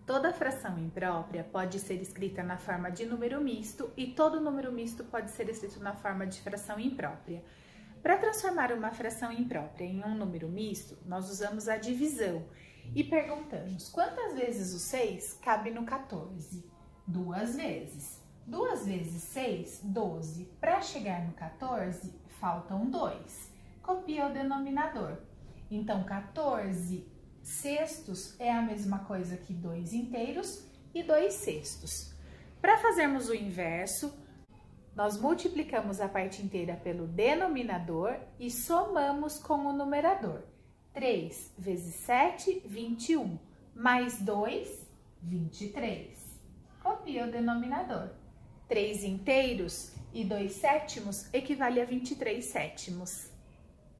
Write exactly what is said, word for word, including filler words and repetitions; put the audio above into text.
Toda fração imprópria pode ser escrita na forma de número misto e todo número misto pode ser escrito na forma de fração imprópria. Para transformar uma fração imprópria em um número misto, nós usamos a divisão e perguntamos quantas vezes o seis cabe no quatorze? Duas vezes. Duas vezes seis, doze. Para chegar no quatorze, faltam dois. Copia o denominador. Então, quatorze sextos é a mesma coisa que dois inteiros e dois sextos. Para fazermos o inverso, nós multiplicamos a parte inteira pelo denominador e somamos com o numerador. três vezes sete, vinte e um, mais dois, vinte e três. Copia o denominador. três inteiros e dois sétimos equivale a vinte e três sétimos.